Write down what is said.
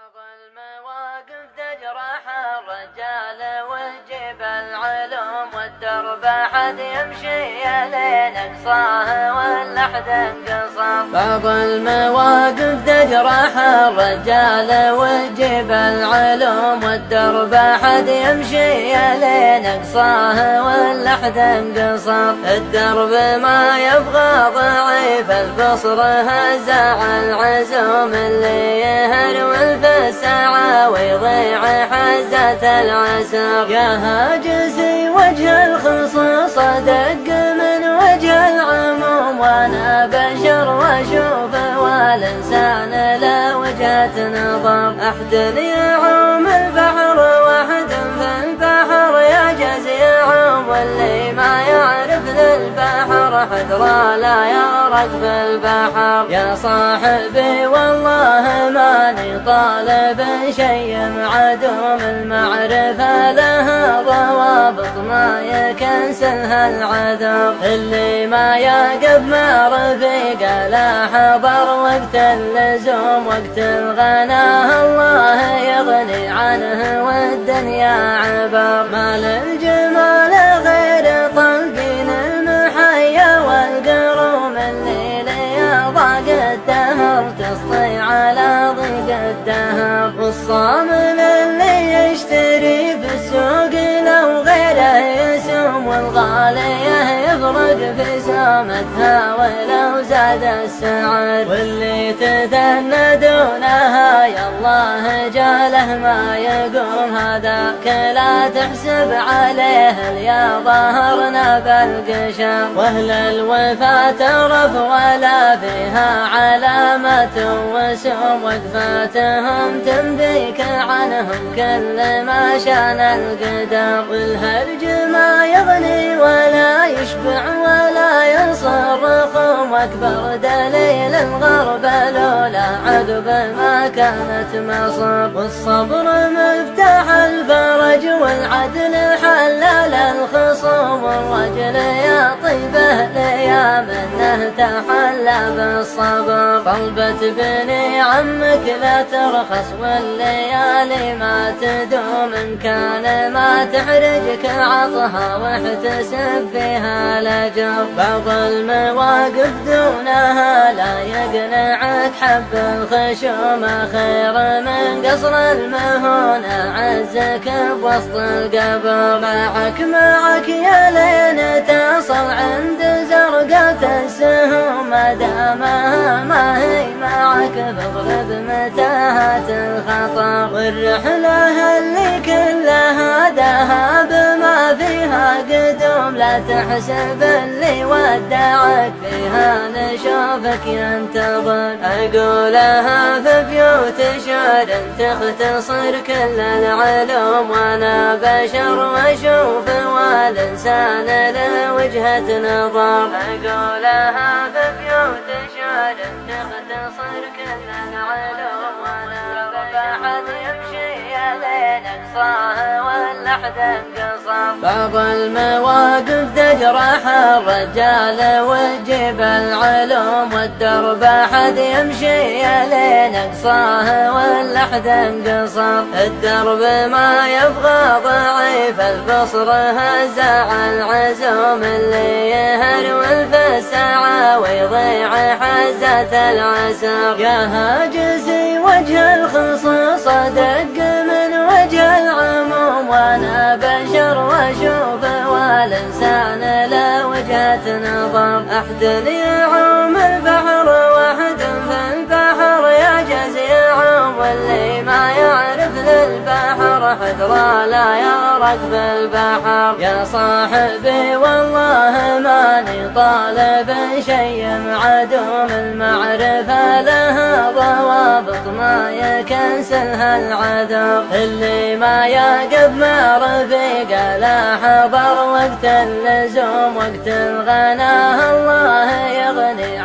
المواقف تجرح الرجال وتجيب العلوم والدرب حد يمشي لين اقصاه واللحد انقصر. بعض المواقف تجرح الرجال وتجيب العلوم والدرب حد يمشي لين اقصاه واللحد انقصر. الدرب ما يبغى ضعيف البصر هزع العزوم اللي يهروي الساعة ويضيع حزة العسر. يا هاجسي وجه الخصوص دق من وجه العموم وانا بشر واشوف والانسان لا وجهة نظر. احد يعوم البحر واحد في البحر يعجز يعوم واللي ما يعرف للبحر حذره لا يغرق في البحر. يا صاحبي والله ماني طالب شيء معدوم المعرفة لها ضوابط ما يكنسلها العذر. اللي ما يقف مع رفيقه لا حضر وقت اللزوم وقت الغنى الله يغني عنه والدنيا عبر. ما للجمال غير طلقين المحيا والقروم اللي لي ضاق الدهر تسطي على ضيق الدهر. والصامل اللي يشتري في السوق لو غيره يسوم والغالية يفرق في سومتها ولو زاد السعر. واللي تثنى دونها يالله جاله ما يقوم هذاك لا تحسب عليه يا ظهرنا بالقشر. واهل الوفا ترف ولا فيها علامة وسوم وقفاتهم تنبيك عنهم كل ما شان القدر. والهرج ما يغني ولا يشبع ولا ينصر رخوم واكبر دليل الغرب لولا عذب ما كانت مصر. والصبر مفتاح الفرج والعدل حلل الخصوم. والرجل يا طيبه ليا منه تحلى بالصبر. طلبة بني عمك لا ترخص والليالي ما تدوم ان كان ما تحرجك عطها واحتسب فيها الاجر. بعض المواقف دونها لا يقنعك حب الخشوم خير من قصر المهونة عزك بوسط القبر. معك يا لين تصل عند زرقة السهوم ما دامها ما هي معك فاضرب متاهات الخطر. والرحلة اللي كلها ذهب ما فيها قدوم لا تحسب اللي ودعك فيها نشوفك ينتظر. أقولها في بيوت شعر تختصر كل العلوم وانا بشر واشوف والانسان له وجهة نظر. أقولها في بيوت شعر تختصر كل العلوم وانا بحد يمشي لين اقصاه واللحد انقصر. بعض المواقف تجرح الرجال وتجيب العلوم والدرب حد يمشي لين اقصاه واللحد انقصر. الدرب ما يبغى ضعيف البصر هزع العزوم اللي يهروي الساعة ويضيع حزة العسر. يا هاجسي وجه الخصوص دق من وجه العموم وانا بشر واشوف والانسان لا وجهة نظر. احد يعوم البحر واحد في البحر يعجز يعوم واللي ما يعرف للبحر حذره لا يغرق في البحر. يا صاحبي والله ماني طالب شيء معدوم المعرفة لها ضوابط ما يكنسلها العذر. اللي ما يقف مع رفيقه لا حضر وقت اللزوم وقت الغنى الله يغني